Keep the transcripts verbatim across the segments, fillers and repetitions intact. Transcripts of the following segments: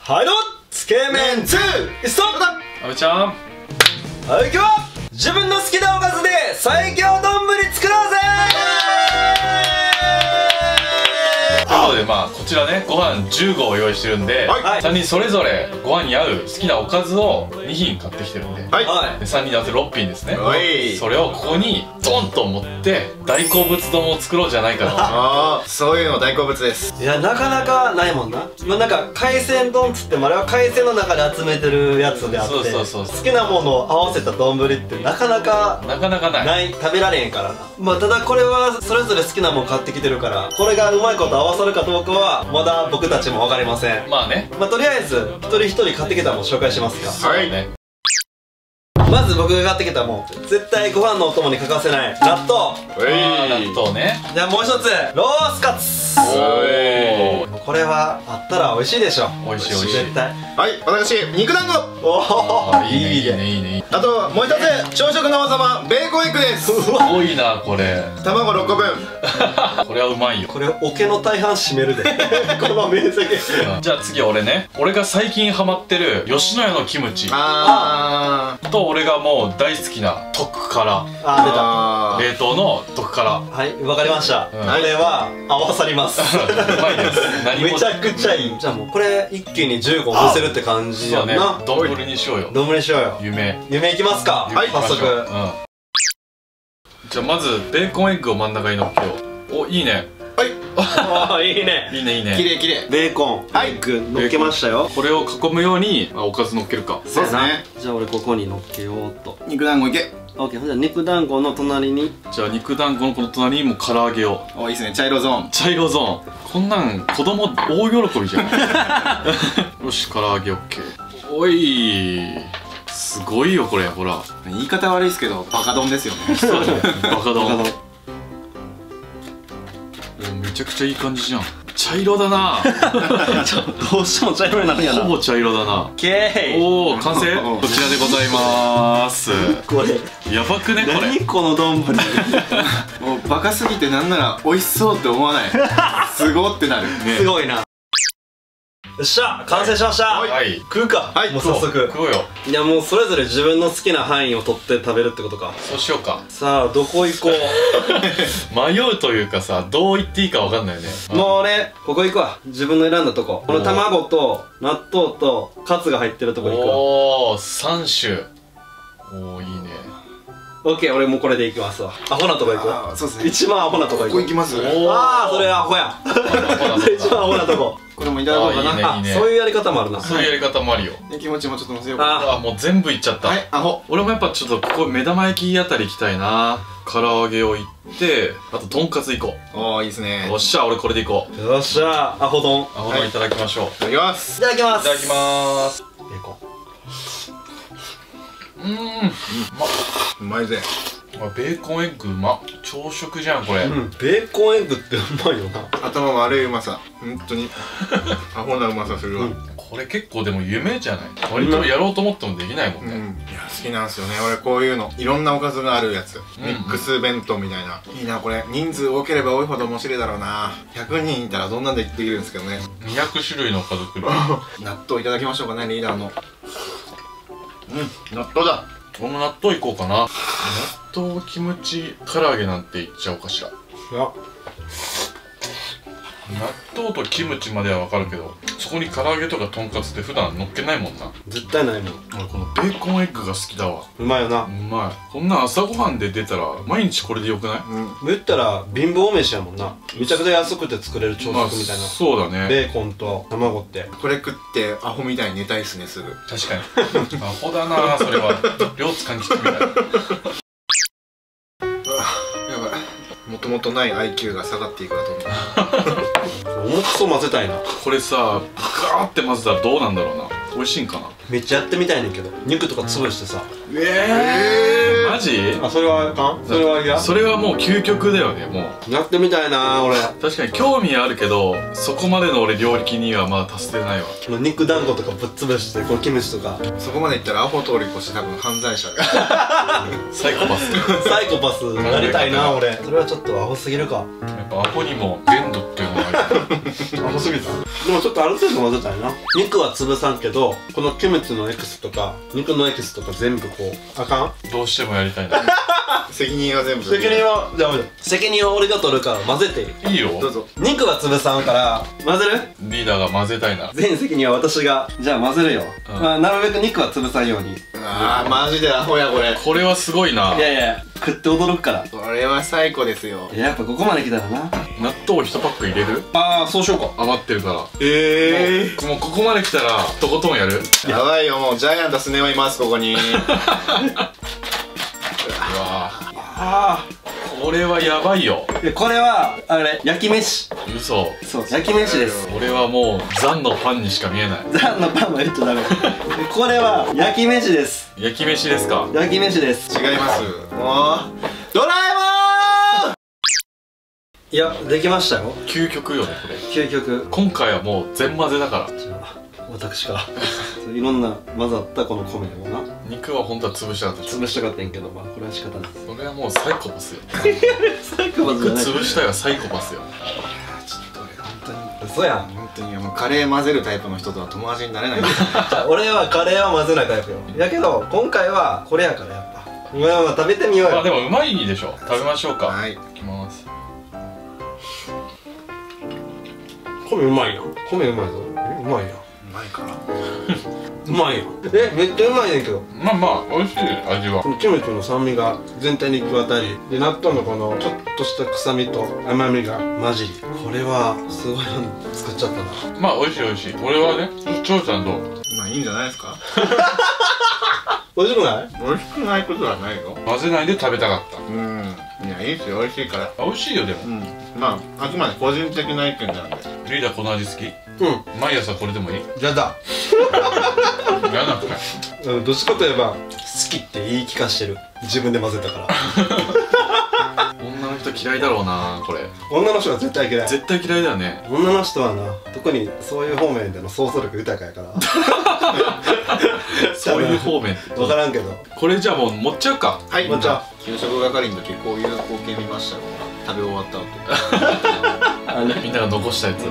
はいどうもつけ麺ツーストップだ。 あぶちゃん、 はい、今日は自分の好きなおかずで最強丼作ろうぜ。 ということで、まあこちらね、ご飯じゅうごを用意してるんで、 はい、 さんにんそれぞれご飯に合う好きなおかずをに品買ってきてるんで、 はい、 でさんにんで合わせてろっ品ですね。 はい、 それをここにドンと持って大好物丼を作ろうじゃないかと。 ああ、そういうの大好物です。 いや、なかなかないもんな。まあなんか海鮮丼っつってもあれは海鮮の中で集めてるやつであって、 そうそうそうそう、 好きなものを合わせた丼ってなかなかなかなかないない、食べられへんからな。まあただこれはそれぞれ好きなもの買ってきてるから、これがうまいこと合わさるかどうかはまだ僕たちも分かりません。 まあね、 まあとりあえず一人一人買ってきたもの紹介しますか。 そうだね。 まず僕が買ってきたもん、絶対ご飯のお供に欠かせない納豆。 あー、納豆ね。 じゃあもう一つロースカツ。 おお、 これはあったら美味しいでしょ。 美味しい美味しい。 絶対。 はい、私肉団子。 おお、 いいねいいねいいね。 あともう一つ朝食の王様ベーコンエッグです。 多いなこれ。 卵ろっこぶん。 これはうまいよ。 これ桶の大半占めるでこの面積。 じゃあ次俺ね、俺が最近ハマってる吉野家のキムチあと、俺がもう大好きな特辛ああ冷凍の特辛。 出た。はい、わかりました。こうんれは合わさります。 うまいです。何もめちゃくちゃいい。じゃあもうこれ一気にじゅうご乗せるって感じそうね、 やんな。 丼にしようよ。 丼にしようよ。 夢夢いきますか。 夢早速。 うん。じゃあまずベーコンエッグを真ん中にのっけよう。お、いいねああ、いいね。 いいねいいー、きね。 れいきれい。 ベーコン、 はいエッグ乗っけましたよ。 これを囲むようにあおかずのっけるか。 そうですね。 じゃあ俺ここに乗っけようっと。 肉団子いけ。 オッケー。ほんじゃ肉団子の隣に。 じゃあ肉団子のこの隣にも唐揚げを。 お、いいですね。茶色ゾーン。 茶色ゾーン。こんなん子供大喜びじゃん。よし、唐揚げオッケー。おい、すごいよこれ。ほら、 言い方悪いですけどバカ丼ですよね。 そうだね。バカ丼。 バカ丼めちゃくちゃいい感じじゃん。茶色だな。 どうしても茶色になるんやな。 ほぼ茶色だな。 オッケー。 おお、完成。こちらでございます。 これやばくねこれ。 何この丼。 もうバカすぎてなんなら美味しそうって思わない。すごってなる。 すごいな。よっしゃ、完成しました。 はい。 食うか。 はいもう早速。 食おうよ。 いや、もうそれぞれ自分の好きな範囲を取って食べるってことか。 そうしようか。 さあ、どこ行こう。 迷うというかさ、どう言っていいかわかんないよね。 もう俺ここ行くわ。自分の選んだとこ。この卵と納豆とカツが入ってるとこ行くわ。 おお、三種。おお、いいね。 オッケー、俺もうこれで行きますわ。アホなとこ行くわ。 あー、そうですね。 一番アホなとこ行くわ。 ここ行きます。 おーああ、それアホや。一番アホなとこ。 これもいただこうかな。 あーいいねあ、そういうやり方もあるな。 そういうやり方もあるよ。 で気持ちもちょっと乗せようかな。 ああ、もう全部いっちゃった。 はい、アホ。 俺もやっぱちょっとここ目玉焼きあたり行きたいな。唐揚げをいって、あととんかつ行こおお、いいですう。 ね。 よっしゃ、俺これで行こう。 よっしゃ、アホ丼。 あほどいただきましょう。 いただきます。 いただきます。 いただきまーす。 ベーコン。 うーん、うまっ。 うまいぜ。 あ、ベーコンエッグうまっ。朝食じゃんこれ。 うん、ベーコンエッグってうまいよな。 頭悪いうまさ。本当に。アホなうまさするわ。うん。 これ結構でも夢じゃない。割とやろうと思ってもできないもんね。 いや、好きなんですよね。俺こういうの。いろんなおかずがあるやつ。 うんミックス弁当みたいな。いいな、これ。人数多ければ多いほど面白いだろうな。ひゃくにんいたらどんなんでできるんですけどね。 にひゃく種類の家族。 納豆いただきましょうかね、リーダーの。うん、納豆だ。 俺も納豆いこうかな。納豆キムチ唐揚げなんていっちゃおうかしら。 いや、 納豆とキムチまではわかるけど、そこに唐揚げとかとんかつって普段乗っけないもんな。 絶対ないもん。 俺このベーコンエッグが好きだわ。 うまいよな。 うまい。こんなん朝ごはんで出たら毎日これでよくない？ うん。 言ったら貧乏飯やもんな。めちゃくちゃ安くて作れる朝まあ食みたいな。 そうだね。 ベーコンと卵って。 これ食ってアホみたいに寝たいっすね、すぐ。 確かに。アホだなそれは。両津勘吉みたいな。 やばい。もともとない アイキュー が下がっていくなと思う。 重くそ混ぜたいな。 これさ、ガーって混ぜたらどうなんだろうな。美味しいんかな。 めっちゃやってみたいねんけど。肉とか潰してさ。 ええー、 マジ？ あ、それはあかん？それは嫌？ それはもう究極だよね。もうやってみたいな俺。 確かに興味あるけど、そこまでの俺料理機にはまだ達してないわ。 この肉団子とかぶっ潰して、このキムチとかそこまでいったらアホ通り越して多分犯罪者だサイコパスサイコパスになりたいな俺。それはちょっとアホすぎるか。 やっぱアホにも限度っていうのがあるアホすぎた。でもちょっとある程度混ぜたいな。肉は潰さんけど、このキムチのエキスとか肉のエキスとか全部こうあかん？ どうしてもやりたいな責任は全部責任はじゃあ責任は俺が取るから混ぜていい？ いいよ。 どうぞ。 肉は潰さんから混ぜる？ リーダーが混ぜたいな。 全責任は私がじゃあ混ぜるよ、 うんまあ、なるべく肉は潰さんように。 あーマジでアホやこれ。 これはすごいな。 いやいや食って驚くから。 これは最高ですよ。 いややっぱここまで来たらな。 納豆いちパック入れる？ ああそうしようか。 余ってるから。 えもうここまで来たらとことんやる。 ー、やばいよもうジャイアントスネ夫いますここにうわあーこれはやばいよ。 あこれはあれ焼き飯。 嘘。 そう焼き飯です。 俺はもうザンのパンにしか見えない。 ザンのパンは言っちゃダメこれは焼き飯です。 焼き飯ですか？ 焼き飯です。 違いますもうドラえもん。 いやできましたよ。 究極よねこれ。 究極。 今回はもう全混ぜだから。 じゃあ私からいろんな混ざったこの米をな肉は本当は潰したかったでしょ。 潰したかったんやけど、まあこれは仕方ない。 それはもうサイコパスよ。 サイコパスじ肉ゃない。 潰したいはサイコパスよ。 ちょっと俺本本当に嘘やん。 本当にもうカレー混ぜるタイプの人とは友達になれないんですよじゃあ俺はカレーは混ぜないタイプよ。やけど今回はこれやからやっぱまあまあ食べてみようよ。 あでもうまいでしょ。食べましょうか。 はいいきます。 米うまいよ。米うまいぞ。えうまいよ。 うまいかうまいよ。えめっちゃうまいねんけど。 まあまあ美味しい味は。 このキムチの酸味が全体に行き渡りで納豆のこのちょっとした臭みと甘みが混じり、これはすごいの作っちゃったな。 まあ美味しい美味しい。俺はね、長ちゃんどう？ まあいいんじゃないですか美味しくない？ 美味しくないことはないよ。 混ぜないで食べたかった。 うんいやいいっすよ美味しいから。 あ美味しいよでも。 うんまああくまで個人的な意見なんで。 リーダーこの味好き？ うん毎朝これでもいい？ じゃだやなくない？ うんどっちかといえば好きって言い聞かしてる。自分で混ぜたから女の人嫌いだろうなこれ。 女の人は絶対嫌い。 絶対嫌いだよね。 女の人はな特にそういう方面での想像力豊かやからそういう方面って分からんけど。 これじゃあもう持っちゃうか。 はいもうじゃあ給食係の時こういう光景見ましたよ。食べ終わった後あのみんなが残したやつ。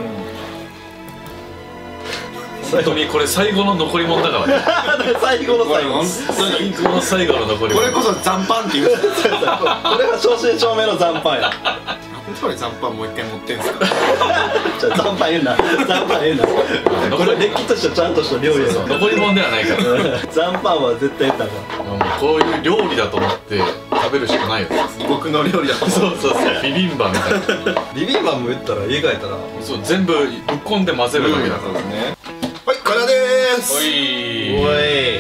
最後本当にこれ最後の残り物だからね。 最後の最後最後の最後の残り物。 これこそ残飯って言うんですよこれは正真正銘の残飯や。 これ残飯もう一回持ってんすかじゃあ残飯言うな残飯言うなこれれっきとしたちゃんとした料理やぞ。 残り物ではないから残飯は絶対言ったらあかん。 もうこういう料理だと思って食べるしかないよ。 僕の料理だとそうそうそうビビンバみたいな。 ビビンバも言ったら家帰ったらそう全部ぶっこんで混ぜるだけだから。 そうですね。はいこれでーす。 おいおい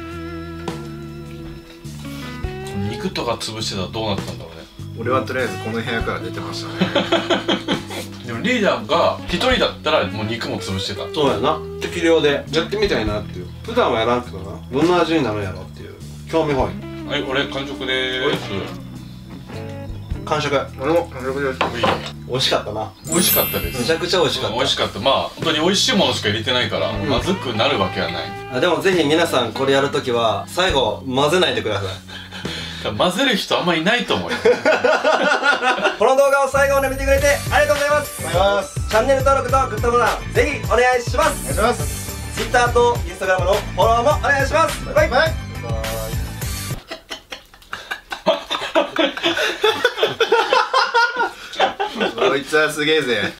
肉とか潰してたらどうなったんだろうね。 俺はとりあえずこの部屋から出てましたねでもリーダーが一人だったらもう肉も潰してた。 そうやな。適量でやってみたいなっていう。普段はやらんけどなどんな味になるんやろっていう興味本位。 はい俺完食でーす。 完食。 俺も完食です。 美味しかったな。 美味しかったです。 めちゃくちゃ美味しかった。 美味しかった。まあ本当に美味しいものしか入れてないから、 んまずくなるわけはない。 あでもぜひ皆さんこれやるときは最後混ぜないでください。 混ぜる人あんまいないと思うよ。 この動画を最後まで見てくれてありがとうございます。 ありがとうございます。 チャンネル登録とグッドボタンぜひお願いします。 お願いします。 Twitter と Instagram のフォローもお願いします。バイバイ。 バイこいつはすげえぜ。